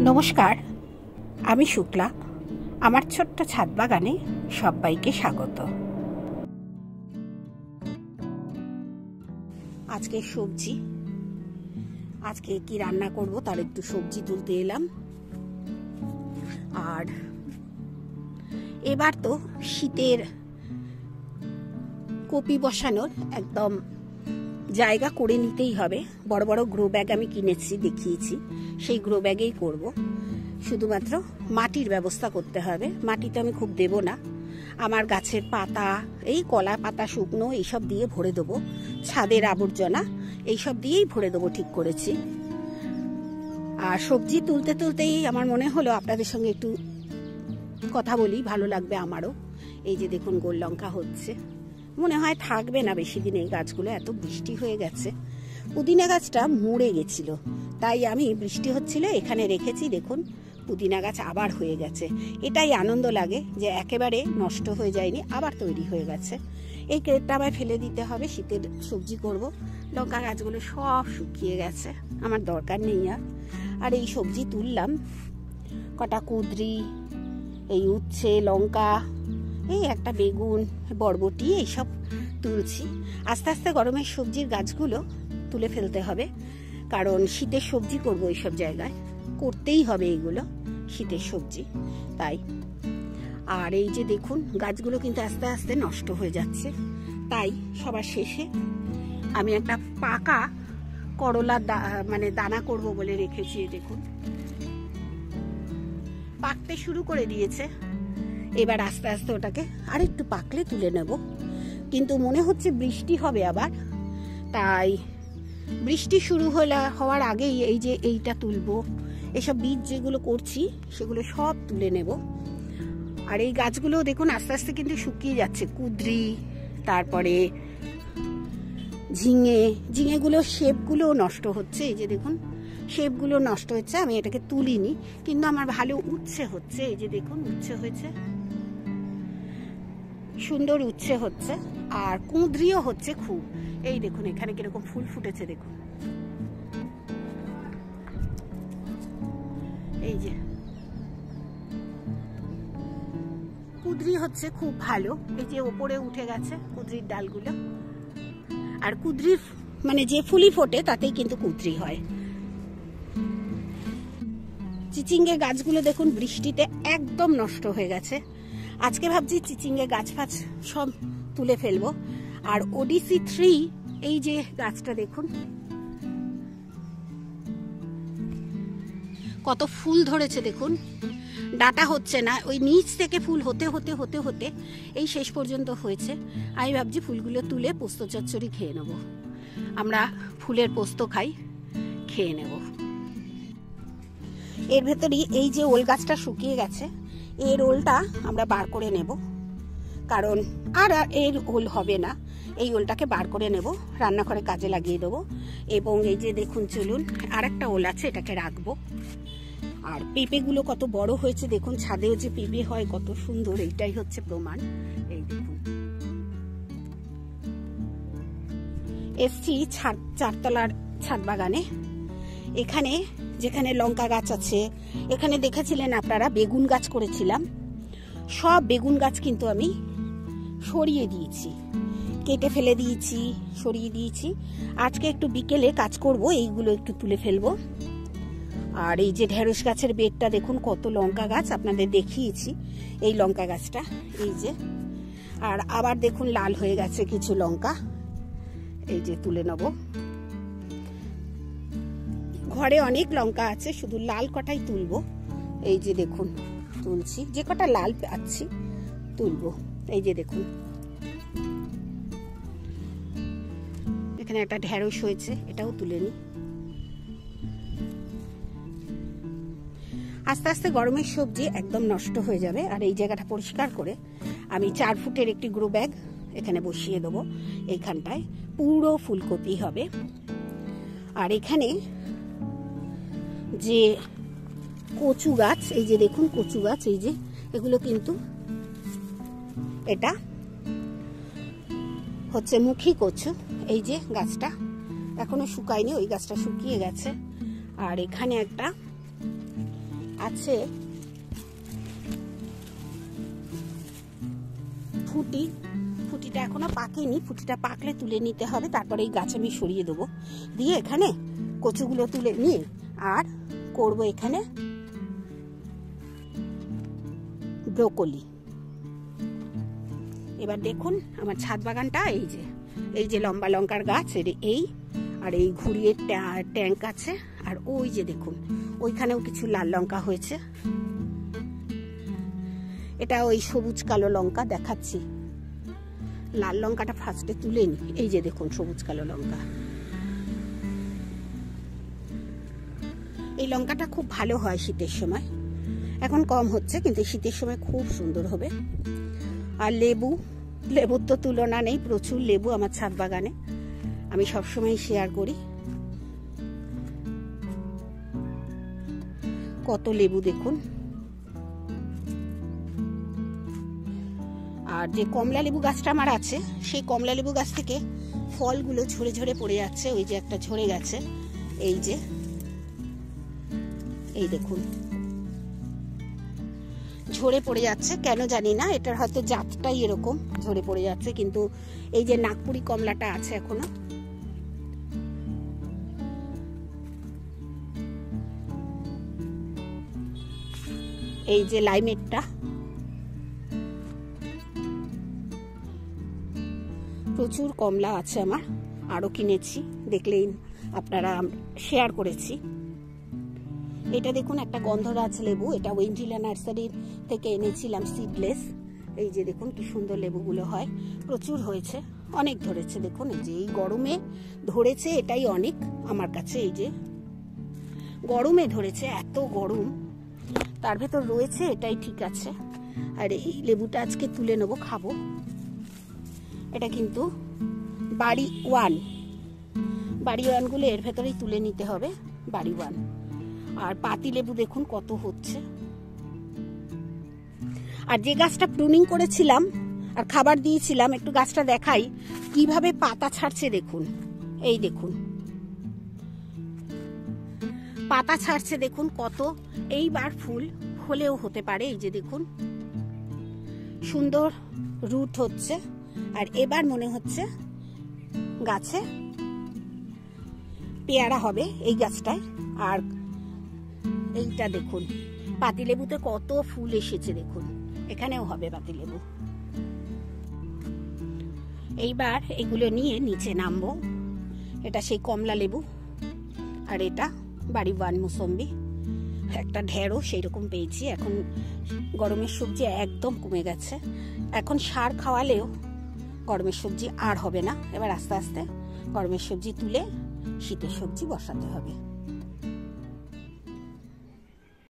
নমস্কার, আমি শুক্লা। আমার ছোট্ট ছাদ বাগানে সবাইকে স্বাগত। আজকে সবজি, আজকে কি রান্না করব তার একটু সবজি তুলতে এলাম। আর এবার তো শীতের কপি বসানোর একদম জায়গা করে নিতেই হবে। বড় বড় গ্রো ব্যাগ আমি কিনেছি, দেখিয়েছি, সেই গ্রো ব্যাগেই করব। শুধুমাত্র মাটির ব্যবস্থা করতে হবে। মাটিতে আমি খুব দেব না, আমার গাছের পাতা, এই কলা পাতা শুকনো এইসব দিয়ে ভরে দেবো, ছাদের আবর্জনা এইসব দিয়েই ভরে দেবো, ঠিক করেছি। আর সবজি তুলতে তুলতেই আমার মনে হলো আপনাদের সঙ্গে একটু কথা বলি, ভালো লাগবে আমারও। এই যে দেখুন, গোল লঙ্কা হচ্ছে, মনে হয় থাকবে না বেশি দিন এই গাছগুলো, এত বৃষ্টি হয়ে গেছে। পুদিনা গাছটা মরে গেছিল, তাই আমি বৃষ্টি হচ্ছিল এখানে রেখেছি। দেখুন, পুদিনা গাছ আবার হয়ে গেছে। এটাই আনন্দ লাগে যে একেবারে নষ্ট হয়ে যায়নি, আবার তৈরি হয়ে গেছে। এই ক্রেটটা আবার ফেলে দিতে হবে, শীতের সবজি করব। লঙ্কা গাছগুলো সব শুকিয়ে গেছে, আমার দরকার নেই আর। আর এই সবজি তুললাম, কটা কুঁদরি, এই উচ্ছে, লঙ্কা, এই একটা বেগুন, বরবটি, এইসব তুলছি। আস্তে আস্তে গরমের সবজির গাছগুলো তুলে ফেলতে হবে, কারণ শীতের সবজি করব এইসব জায়গায়, করতেই হবে এগুলো শীতের সবজি, তাই। আর এই যে দেখুন, গাছগুলো কিন্তু আস্তে আস্তে নষ্ট হয়ে যাচ্ছে, তাই সবার শেষে আমি একটা পাকা করলার দানা করব বলে রেখেছি। দেখুন, পাকতে শুরু করে দিয়েছে। এবার আস্তে আস্তে ওটাকে আরেকটু পাকলে তুলে নেব। কিন্তু মনে হচ্ছে বৃষ্টি হবে আবার, তাই বৃষ্টি শুরু হওয়ার আগেই এই যে এইটা তুলবো। এসব বীজ যেগুলো করছি সেগুলো সব তুলে নেব। আর এই গাছগুলো দেখুন আস্তে আস্তে কিন্তু শুকিয়ে যাচ্ছে। কুঁদরি, তারপরে ঝিঙেগুলো শেপগুলো নষ্ট হচ্ছে। এই যে দেখুন, শেপগুলো নষ্ট হচ্ছে। আমি এটাকে তুলিনি, কিন্তু আমার ভালো উচ্ছে হচ্ছে। এই যে দেখুন, উচ্ছে হয়েছে, সুন্দর উচ্ছে হচ্ছে। আর কুঁদরিও হচ্ছে খুব। এই দেখুন এখানে কিরকম ফুল ফুটেছে, দেখুন, এই যে কুঁদরি হচ্ছে খুব ভালো। এই যে ওপরে উঠে গেছে কুঁদরির ডালগুলো। আর কুঁদরির যে ফুলি ফোটে তাতেই কিন্তু কুঁদরি হয়। চিচিঙ্গে গাছগুলো দেখুন বৃষ্টিতে একদম নষ্ট হয়ে গেছে। আজকে ভাবছি চিচিঙ্গে গাছ ফাছ সব তুলে ফেলবো। আর ওডিসি 3, এই যে গাছটা দেখুন কত ফুল ধরেছে, দেখুন ডাটা হচ্ছে না, ওই নিচ থেকে ফুল হতে হতে হতে হতে এই শেষ পর্যন্ত হয়েছে। আমি ভাবছি ফুলগুলো তুলে পোস্ত চচ্চড়ি খেয়ে নেব। আমরা ফুলের পোস্ত খাই, খেয়ে নেব। এর ভেতরই এই যে ওল গাছটা শুকিয়ে গেছে, এর ওলটা আমরা বার করে নেব, কারণ আর এর ওল হবে না। এই ওলটাকে বার করে নেব, রান্নাঘরে কাজে লাগিয়ে দেবো। এবং এই যে দেখুন, চলুন, আর একটা ওল আছে, এটাকে রাখবো। আর পেঁপেগুলো কত বড় হয়েছে দেখুন, ছাদেও যে পেঁপে হয় কত সুন্দর, এইটাই হচ্ছে প্রমাণ। এই দেখুন, এসছি চারতলার ছাদ বাগানে। এখানে যেখানে লঙ্কা গাছ আছে, এখানে দেখেছিলেন আপনারা বেগুন গাছ করেছিলাম। সব বেগুন গাছ কিন্তু আমি সরিয়ে দিয়েছি, কেটে ফেলে দিয়েছি, সরিয়ে দিয়েছি। আজকে একটু বিকেলে কাজ করব, এইগুলো একটু তুলে ফেলবো। আর এই যে ঢেঁড়স গাছের বেডটা দেখুন, কত লঙ্কা গাছ আপনাদের দেখিয়েছি, এই লঙ্কা গাছটা, এই যে। আর আবার দেখুন লাল হয়ে গেছে কিছু লঙ্কা, এই যে তুলে নেব। ঘরে অনেক লঙ্কা আছে, শুধু লাল কটাই তুলবো। এই যে দেখুন, তুলছি, যে কটা লাল পাচ্ছি তুলবো। এই যে দেখুন, এখানে একটা ঢেঁড়স হয়েছে, এটাও তুলে নিই। আস্তে আস্তে গরমের সবজি একদম নষ্ট হয়ে যাবে। আর এই জায়গাটা পরিষ্কার করে আমি 4 ফুটের একটি গ্রো ব্যাগ এখানে বসিয়ে দেবো। এইখানটায় পুরো ফুলকপি হবে। আর এখানে যে কচু গাছ, এই যে দেখুন কচু গাছ, এই যে এগুলো কিন্তু, এটা হচ্ছে মুখী কচু। এই যে গাছটা এখনো শুকায়নি, ওই গাছটা শুকিয়ে গেছে। আর এখানে একটা আছে ফুটি, ফুটিটা এখনো পাকেনি, ফুটিটা পাকলে তুলে নিতে হবে, তারপরে এই গাছ আমি সরিয়ে দেবো, দিয়ে এখানে কচুগুলো তুলে নিয়ে আর করব এখানে ব্রোকলি। এবার দেখুন আমার ছাদ বাগানটা, এই যে লম্বা লঙ্কার গাছ, এই আর এই ঘুরিয়ে ট্যাঙ্ক আছে, আর ওই যে দেখুন ওইখানেও কিছু লাল লঙ্কা হয়েছে, এটা ওই সবুজ কালো লঙ্কা দেখাচ্ছি। লাল লঙ্কাটা ফার্স্টে তুলে নি, এই যে দেখুন সবুজ কালো লঙ্কা। এই লঙ্কাটা খুব ভালো হয় শীতের সময়, এখন কম হচ্ছে কিন্তু শীতের সময় খুব সুন্দর হবে। আর লেবুর তো তুলনা নেই, প্রচুর লেবু আমার ছাদ বাগানে, আমি সবসময় শেয়ার করি। কত লেবু দেখুন। আর যে কমলা লেবু গাছটা আমার আছে, সেই কমলা লেবু গাছ থেকে ফলগুলো ঝরে ঝরে পড়ে যাচ্ছে, ওই যে একটা ঝরে গেছে, এই দেখুন ঝরে পড়ে যাচ্ছে, কেন জানি না, এটার হয়তো জাতটাই এরকম ঝরে পড়ে যাচ্ছে, কিন্তু এই যে নাগপুরি কমলাটা আছে এখনো। এই যে লাইমেটটা, প্রচুর কমলা আছে আমার, আরো কিনেছি, দেখলেই আপনারা শেয়ার করেছি। এটা দেখুন একটা গন্ধরাজ লেবু, এটা ওয়েন্ডিলা নার্সারির থেকে এনেছিলাম সিডলেস। এই যে দেখুন কি সুন্দর লেবুগুলো হয়, প্রচুর হয়েছে, অনেক ধরেছে দেখুন। এই যে এই গরমে ধরেছে, এটাই অনেক আমার কাছে, এই যে গরমে ধরেছে, এত গরম, তার ভেতর রয়েছে, এটাই ঠিক আছে। আর এই লেবুটা আজকে তুলে নেবো, খাবো। এটা কিন্তু বাড়ি ওয়ানগুলো এর ভেতরেই তুলে নিতে হবে, বাড়ি ওয়ান। আর পাতি লেবু দেখুন কত হচ্ছে। আর যে গাছটা প্রুনিং করেছিলাম আর খাবার দিয়েছিলাম, একটু গাছটা দেখাই কিভাবে পাতা ছাড়ছে দেখুন, এই দেখুন পাতা ছাড়ছে দেখুন কত। এইবার ফুল হলেও হতে পারে, এই যে দেখুন সুন্দর রুট হচ্ছে। আর এবার মনে হচ্ছে গাছে পেয়ারা হবে এই গাছটায়। আর এইটা দেখুন পাতিলেবুতে কত ফুল এসেছে দেখুন, এখানেও হবে পাতিলেবু। এইবার এগুলো নিয়ে নিচে নামবো। এটা সেই কমলা লেবু, আর এটা বাড়ি ওয়ান মুসম্বি, একটা ঢেঁড়ো সেই রকম পেয়েছি। এখন গরমের সবজি একদম কমে গেছে, এখন সার খাওয়ালেও গরমের সবজি আর হবে না। এবার আস্তে আস্তে গরমের সবজি তুলে শীতের সবজি বসাতে হবে।